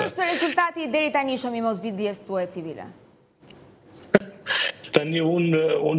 është rezultati deri tani shumë i mosbindjes tuaj civile? Tani unë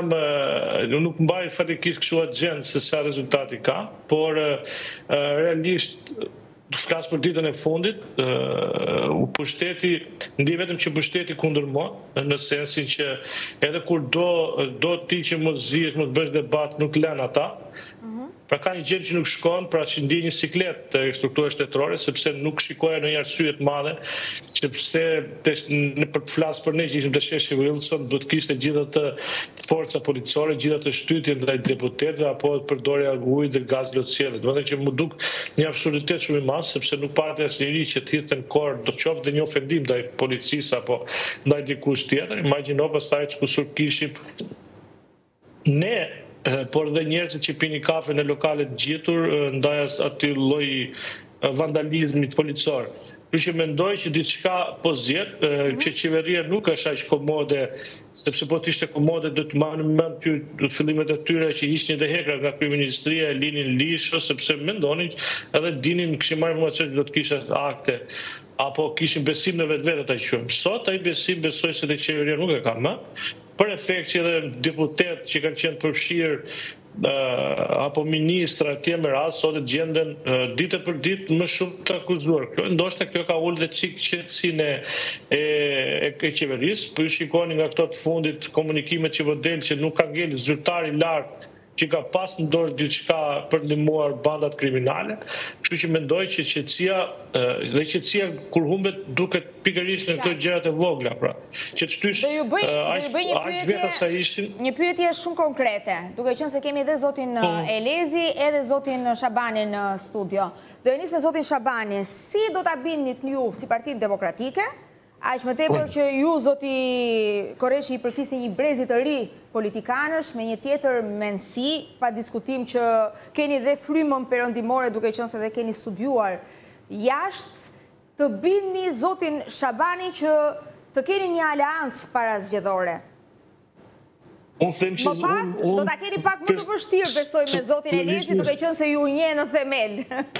nuk mbaj fatikisht kështu agjend se sa rezultati ka, por realisht flas për ditën e fundit, pushteti, ndi vetëm që pushteti kundër mua, në sensin që edhe kur do ti që mos zihesh, mos bësh debat, nuk lën ata. Pra ka një gjë që nuk shkon, pra që ndi një siklet të strukturës shtetërore, sepse nuk shikoja në një arsye të madhe, sepse për të flasë për ne që ishim të Sheshi Wilson, do të kishte gjithë të forca policore, gjithë të shtytje ndaj deputetëve, apo të përdorja ujë dhe gaz lotësielli. Do të thënë që më duk një absurditet shumë i madh, sepse nuk pati asnjëri që të hidhte në korr, do të qoftë dhe një ofendim ndaj policisë apo ndaj dikush tjetër. Imagjino pastaj çkusur kishim ne, por dhe njerëzit që pini kafe në lokale të gjetur ndaj atij lloj vandalizmit policor. Kështu që mendoj që diçka po zgjedh, që qeveria nuk është aq komode, sepse po të ishte komode do të marrë në mend fillimet e tyre që ishin dhe hekra nga kryeministria e linin lisho, sepse mendonin edhe dinin kishin marrë informacion që do të kishte akte apo kishin besim në vetvete ata që sot ai besim besoj se te qeveria nuk e ka më. Për efekt që edhe deputet që kanë qenë përfshirë apo ministra atje me rast sot gjenden ditë për ditë më shumë të akuzuar. Ndoshta kjo ka ulë dhe çik qetësinë e qeverisë, po ju shikoni nga këto të fundit komunikimet që vëdel që nuk ka ngel zyrtari i lartë që ka pas në dorë diçka për ndihmuar bandat kriminale, kështu që mendoj që qetësia kur humbet duket pikërisht në këto gjërat e vogla, pra. Që të shtysh do ju bëj një pyetje shumë konkrete, duke qenë se kemi edhe zotin Elezi edhe zotin Shabani në studio. Do e nis me zotin Shabani, si do ta bindit ju si Partitë Demokratike? Aq më tepër që ju, zoti Koreshi, i përkisni një brezi të ri politikanësh me një tjetër mendësi, pa diskutim që keni dhe frymën perëndimore duke qenë se dhe keni studiuar jashtë, të bindni zotin Shabani që të keni një aleancë parazgjedhore. Më pas, do ta keni pak më të vështirë, besoj, me zotin Elezi, duke qenë se ju njeh në themel.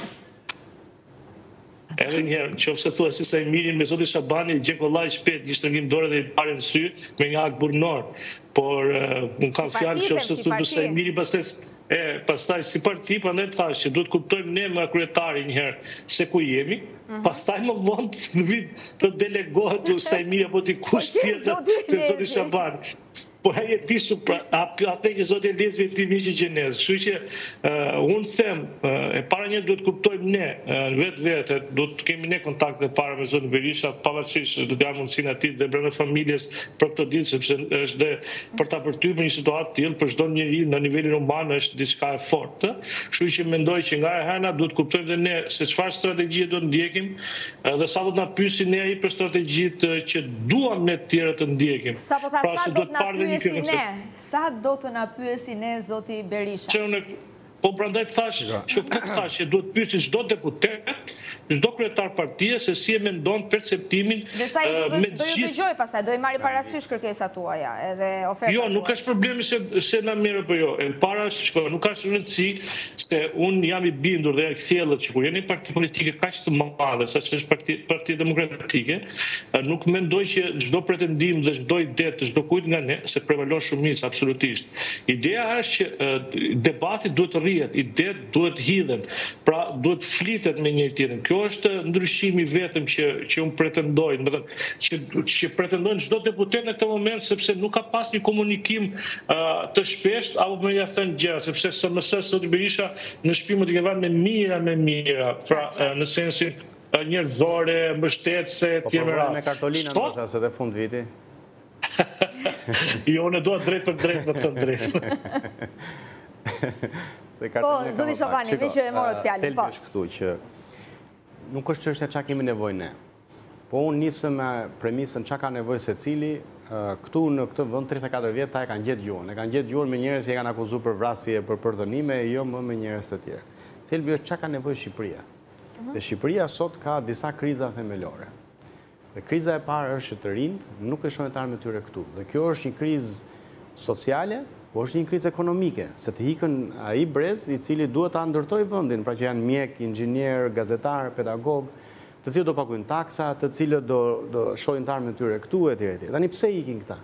Edhe njëherë, që ofse thua si sa i mirin me zotin Shabani, gjekollaj shpet, një shtërngim dore dhe i pare në sy, me një akë burnor. Por, unë kam fjallë që ofse thua sa i mirin pastaj si parti, prandaj thash që duhet kuptojmë ne me kryetari njëherë se ku jemi, pastaj më vonë në vit të delegohet sa i mirë apo t'i kush tjetër të zotin Shabani. Po ai e di pra atë që zoti Elezi e ti miqi gjenez. Kështu që unë them, e para një duhet kuptojmë ne vetë, duhet të kemi ne kontakte para me zotin Berisha, pavarësisht do të jam mundësinë atij dhe brenda familjes për këtë ditë, sepse është dhe për ta përtypur një situatë të tillë për çdo njeri në nivelin human është diçka e fortë. Kështu që mendoj që nga e hëna duhet kuptojmë dhe ne se çfarë strategjie do të ndjekim dhe sa do të na pyesin ne ai për strategjitë që duam ne të tjerë të ndjekim. Sa do të na pyesi ne zoti Berisha? Po prandaj thash që duhet pyesi çdo deputet, çdo kryetar partie se si e mendon perceptimin dhe sa do ju dëgjoj pastaj, do i marrë parasysh kërkesat tuaja edhe ofertat. Jo, nuk është problemi se na merr apo jo. E para nuk ka rëndësi se unë jam i bindur dhe kthjellët që kur jeni parti politike kaq të madhe, sa që është Partia Demokratike, nuk mendoj që çdo pretendim dhe çdo ide të çdo kujt nga ne se prevalon shumica absolutisht. Ideja është që debati duhet të rrihet, idetë duhet hidhen, pra duhet flitet me njëri tjetrin. Kjo është ndryshimi vetëm që unë pretendoj, që pretendojnë çdo deputet në këtë moment, sepse nuk ka pas një komunikim të shpesht, apo me ja thënë gjëra, sepse SMS zoti Berisha në shtëpi më të kenë me mira, pra në sensin njerëzore, mbështetëse, etj. Me kartolina ndoshta se te fund viti. Jo, ne dua drejt për drejt me të drejtë. Po, zoti Shabani, me që e morët fjalën. Po. Këtu që nuk është çështja çka kemi nevojë ne. Po unë nisëm me premisën çka ka nevojë secili. Këtu në këtë vend 34 vjet ta e kanë gjetë gjuhën. E kanë gjetë gjuhën me njerëz që e kanë akuzuar për vrasje, për përdhënime, jo më me njerëz të tjerë. Thelbi është çka ka nevojë Shqipëria. Dhe Shqipëria sot ka disa kriza themelore. Dhe kriza e parë është që të rinjt nuk e shohin të armën e tyre këtu. Dhe kjo është një krizë sociale, po është një krizë ekonomike, se të ikën ai brez i cili duhet ta ndërtojë vendin, pra që janë mjek, inxhinier, gazetar, pedagog, të cilët do paguajnë taksa, të cilët do shohin të armën e tyre këtu etj. Tani pse ikin këta?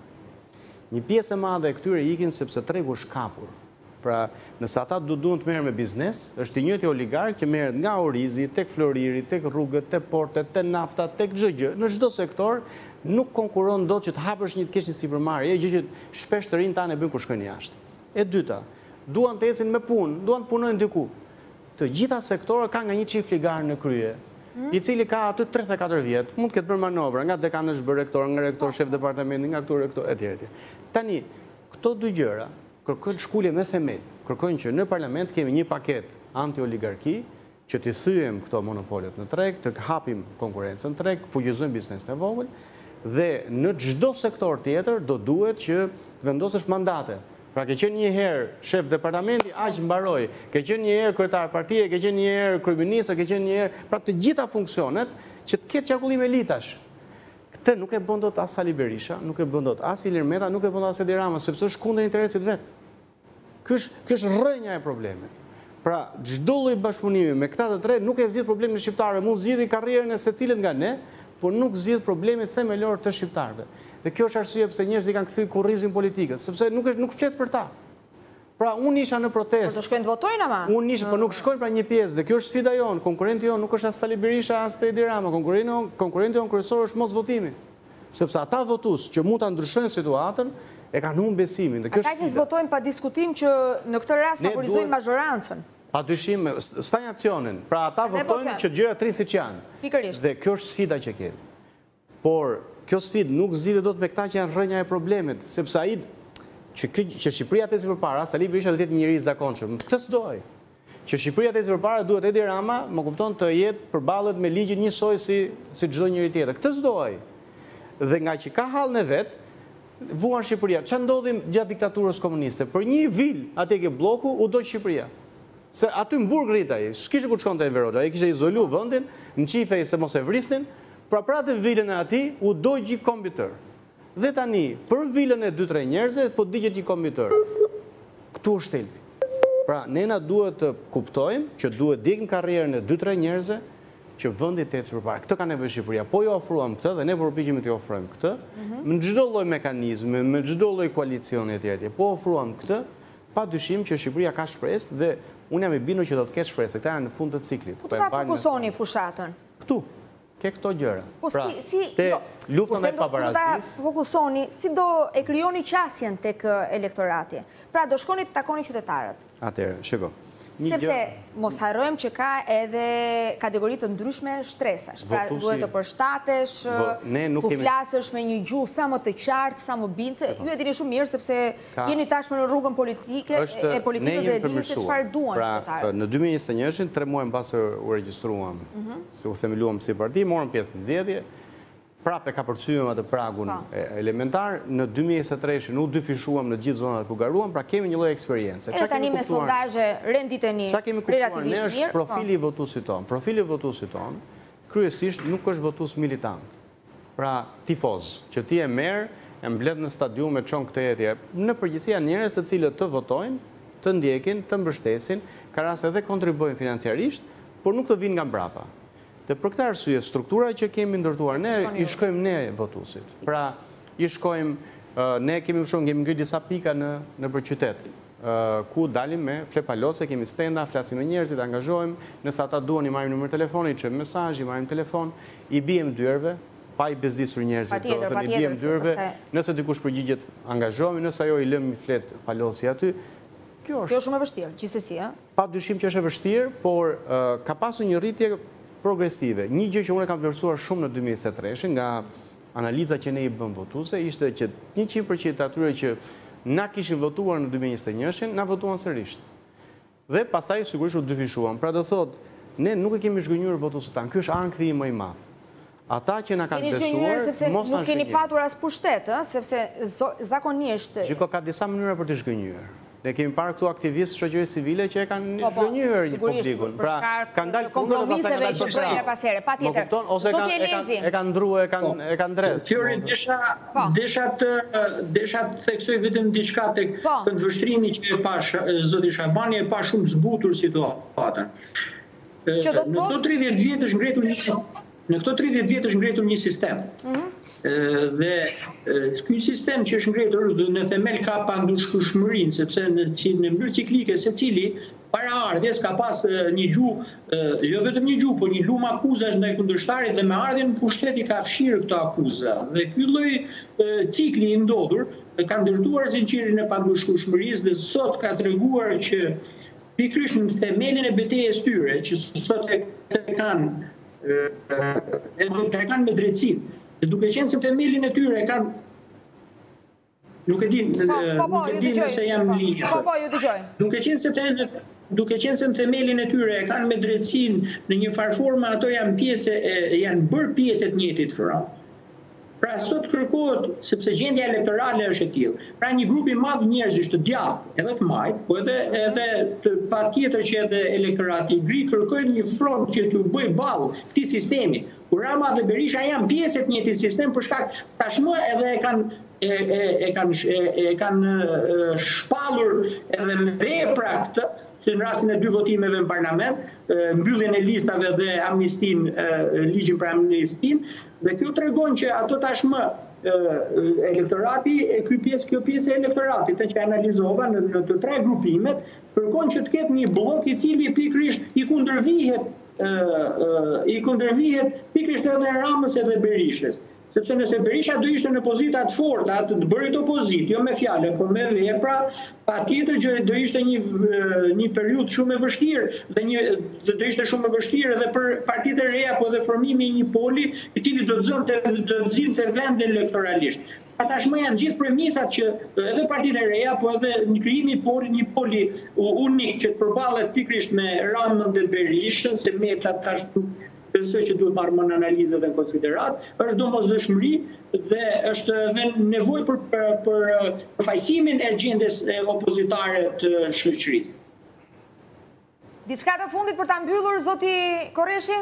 Një pjesë e madhe e këtyre ikin sepse tregu është kapur. Pra, nëse ata duan të merren me biznes, është i njëjti oligark që merret nga orizi, tek floriri, tek rrugët, tek portet, tek nafta, tek çdo gjë. Në çdo sektor nuk konkuron dot që të hapësh një të kesh një sipërmarrje, gjë që shpesh të rinë tanë bëjnë kur shkojnë jashtë. E dyta, duan të ecin me punë, duan të punojnë diku. Të gjitha sektorët kanë nga një çift ligar në krye, i cili ka aty 34 vjet, mund të ketë bërë manovra, nga dekan është bërë rektor, nga rektor shef departamenti, nga këtu rektor etj. Tani, këto dy gjëra kërkojnë shkulje me themel, kërkojnë që në parlament kemi një paket anti-oligarki, që të thyem këto monopolet në treg, të hapim konkurencën në treg, fuqizojmë biznesin e vogël, dhe në çdo sektor tjetër do duhet që të vendosësh mandate. Pra ke qenë një herë shef departamenti, aq mbaroj, ke qenë një herë kryetar partie, ke qenë një herë kryeminist, ke qenë një herë, pra të gjitha funksionet që të ketë qarkullim elitash. Këtë nuk e bën dot as Sali Berisha, nuk e bën dot as Ilir Meta, nuk e bën dot as Edi Rama, sepse është kundër interesit vet. Ky është rrënja e problemit. Pra, çdo lloj bashkëpunimi me këta të tre nuk e zgjidh problemin e shqiptarëve, mund zgjidhni karrierën e secilit nga ne, por nuk zgjidh problemin themelor të shqiptarëve. Dhe kjo është arsye pse njerëzit kanë kthyer kurrizin politikës, sepse nuk flet për ta. Pra, unë isha në protestë. Po të shkojnë të votojnë ama? Unë isha, po nuk shkojnë pra një pjesë, dhe kjo është sfida jonë. Konkurrenti jonë nuk është as Sali Berisha, as Edi Rama. Konkurrenti jonë kryesor është mos votimi. Sepse ata votues që mund ta ndryshojnë situatën e kanë humbur besimin. Ata që votojnë pa diskutim që në këtë rast favorizojnë majorancën. Padyshim, stagnacionin. Pra ata votojnë që gjërat rrinë siç janë. Pikërisht. Dhe kjo është sfida që kemi. Por kjo sfidë nuk zgjidhet dot me këta që janë rrënja e problemit, sepse ai që Shqipëria të ecë përpara, Sali Berisha do të jetë një njerëz i zakonshëm. Këtë s'doj. Që Shqipëria të ecë përpara duhet Edi Rama, më kupton, të jetë përballet me ligjin njësoj si çdo njeri tjetër. Këtë s'doj. Dhe nga që ka hallën e vet, vuan Shqipëria. Ç'a ndodhi gjatë diktaturës komuniste? Për një vil atje ke bloku u do Shqipëria. Se aty në burg rrit ai, s'kishte ku të shkonte Enver Hoxha, ai kishte izoluar vendin, në çifej se mos e vrisnin, pra pratë vilën e atij u do gjë kombëtar. Dhe tani, për vilën e 2-3 njerëzve, po digjet një kombëtar. Këtu është thelbi. Pra, nena duhet të kuptojmë që duhet dikën karrierën e 2-3 njerëzve që vendi të ecë përpara. Këtë ka nevojë Shqipëria. Po ju ofruam këtë dhe ne përpiqemi të ofrojmë këtë, me çdo lloj mekanizmi, me çdo lloj koalicioni etj. Po ofruam këtë, padyshim që Shqipëria ka shpresë dhe unë jam i bindur që do të ketë shpresë. Këta janë në fund të ciklit. Ku ta fokusoni fushatën? Këtu. Ke këto gjëra. Pra, te lufta ndaj pavarësisë. Ta fokusoni, si do e krijoni qasjen tek elektorati? Pra, do shkoni të takoni qytetarët. Atëherë, shiko. Sepse mos harrojmë që ka edhe kategori të ndryshme shtresash. Pra, duhet të përshtatesh, tu flasësh me një gjuhë sa më të qartë, sa më bindse. Ju e dini shumë mirë sepse jeni tashmë në rrugën politike e politikës dhe e dini se çfarë duan qytetarët. Pra, në 2021, 3 muaj mbas u regjistruam, se u themeluam si parti, morëm pjesë në zgjedhje. Prapë ka përcyer atë pragun elementar, në 2023 u dyfishuam në gjithë zonat ku garuam, pra kemi një lloj eksperiencë. Edhe tani me sondazhe renditeni relativisht mirë. Çka kemi kuptuar ne është profili i votuesit ton. Profili i votuesit ton kryesisht nuk është votues militant. Pra tifoz, që ti e merr, e mbledh në stadium e çon këtë etj. Në përgjithësi janë njerëz të cilët të votojnë, të ndjekin, të mbështesin, ka raste edhe kontribuojnë financiarisht, por nuk të vinë nga mbrapa. Dhe për këtë arsye, struktura që kemi ndërtuar ne, i shkojmë ne votuesit. Pra, i shkojmë, ne kemi ngrit disa pika në për qytet, ku dalim me flepalose, kemi stenda, flasim me njerëzit, angazhojmë, nëse ata duan i marrim numër telefoni, i çojmë mesazh, i marrim telefon, i bijem dyerve, pa i bezdisur njerëzit, i bijem dyerve, nëse dikush përgjigjet, angazhohemi, nëse ajo i lëm i flet palosi aty. Kjo është shumë e vështirë, gjithsesi, ëh? Padyshim që është e vështirë, por ka pasur një rritje progresive. Një gjë që unë kam vlerësuar shumë në 2023 nga analiza që ne i bëm votuesve ishte që 100% atyre që na kishin votuar në 2021 na votuan sërish. Dhe pastaj sigurisht u dyfishuam. Pra do thotë, ne nuk e kemi zhgënjur votuesit tan. Ky është ankthi më i madh. Ata që na kanë besuar, mos na nuk keni patur as pushtet, sepse zakonisht Shiko, ka disa mënyra për të zhgënjur. Ne kemi parë këtu aktivistë shoqërisë civile që e kanë zhgënjur një publikun. Pra, kanë dalë kundër dhe pastaj kanë dalë pasere. Patjetër. Ose e kanë ndruar, e kanë drejt. Fjori, desha të theksoj vetëm diçka tek këndvështrimi që e pash zoti Shabani, e pa shumë zbutur situatën. Në 30 vjet është ngretur Në këto 30 vjetë është ngretur një sistem. Dhe ky sistem që është ngretur në themel ka pandushkueshmërinë, sepse në mënyrë ciklike secili paraardhjes ka pas një gjuhë, jo vetëm një gjuhë, por një lumë akuzash ndaj kundërshtarit dhe me ardhjen në pushtet i ka fshirë këto akuza. Dhe ky lloj cikli i ndodhur ka ndërtuar zinxhirin e pandushkueshmërisë dhe sot ka treguar që pikërisht në themelin e betejës tyre, që sot e kanë me drejtësinë, dhe duke qenë se themelin e tyre kanë, nuk e di nëse jam linja. Duke qenë se në themelin e tyre e kanë me drejtësinë në një farë forme, ato janë bërë pjesë të njëjtit front. Pra sot kërkohet, sepse gjendja elektorale është e tillë. Pra një grup i madh njerëzish të djathtë, edhe të majt, po edhe patjetër që edhe elektorati i gri kërkojnë një front që t'u bëjë ballë këtij sistemi. Kur Rama dhe Berisha janë pjesë të njëjtit sistem për shkak tashmë edhe e kanë shpallur edhe me vepra këtë, se në rastin e 2 votimeve në parlament, mbylljen e listave dhe amnistin, ligjin për amnistin, dhe kjo tregon që ato tashmë elektorati, kjo pjesë e elektoratit që analizova në të 3 grupimet, kërkon që të ketë një blok i cili pikërisht i kundërvihet pikërisht edhe Ramës edhe Berishës. Sepse nëse Berisha do ishte në pozita të forta, të bërit opozit, jo me fjale, por me vepra, patjetër që do ishte një periudhë shumë e vështirë, dhe do ishte shumë e vështirë edhe për partitë e reja, po dhe formimi i një poli, i cili do të zinte vende elektoralisht. Tashmë janë gjithë premisat që edhe partitë e reja, po edhe në krijimi një poli unik që të përballet pikërisht me Ramën dhe Berishën, se Meta tashmë besoj që duhet marrë në analizë dhe në konsiderat, është domosdoshmëri dhe është dhe nevojë për përfaqësimin e gjendjes opozitare të shoqërisë. Diçka të fundit për ta mbyllur, zoti Korreshi?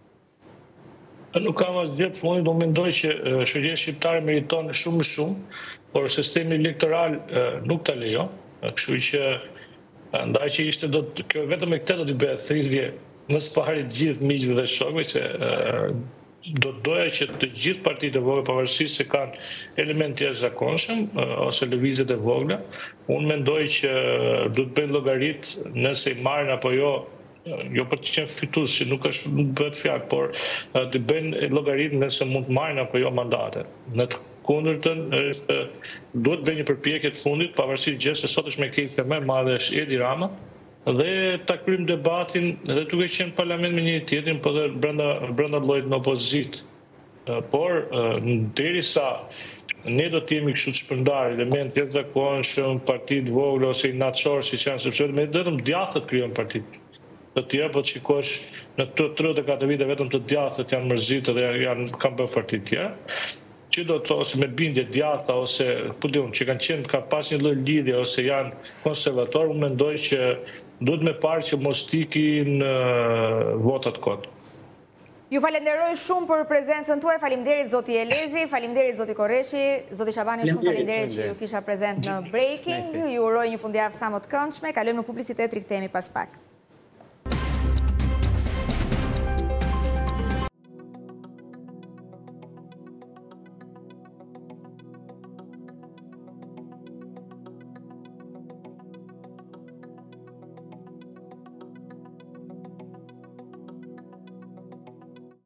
Nuk kam asgjë të fundit, do mendoj që shoqëria shqiptare meriton shumë më shumë, por sistemi elektoral nuk ta lejon, kështu që ndaj që ishte kjo vetëm e këtë do të bëhet thirrje më së pari gjithë miqve dhe shokëve, se do të doja që të gjithë partitë e vogla, pavarësisht se kanë element të jashtëzakonshëm ose lëvizjet e vogla, unë mendoj që do të bëjnë llogarit nëse i marrin apo jo për të qenë fitues, që nuk bëhet fjalë, por të bëjnë llogarit nëse mund të marrin apo jo mandate. Në të kundërtën, duhet bëjnë një përpjekje të fundit, pavarësisht gjë se sot është me keq më e madhe është Edi Rama, dhe ta kryjmë debatin edhe duke qenë parlament me njëri tjetrin, po dhe brenda llojit në opozit. Por derisa ne do të jemi kështu të shpërndarë element të jashtëzakonshëm, partitë vogla ose inatçor siç janë, sepse vetëm djathtët krijojnë partitë. Të tjera po të shikosh në 34 vite vetëm të djathtët janë mërzitur dhe kanë bërë partitë tjera. Që do të ose me bindje djathta ose që ka pas një lloj lidhje ose janë konservatorë, unë mendoj që duhet me parë që mos ikin votat kot. Ju falenderoj shumë për prezencën tuaj, faleminderit zoti Elezi, faleminderit zoti Korreshi, zoti Shabani, shumë faleminderit që ju kisha prezent në Breaking, ju uroj një fundjavë sa më të këndshme, kalojmë në publicitet, rikthehemi pas pak.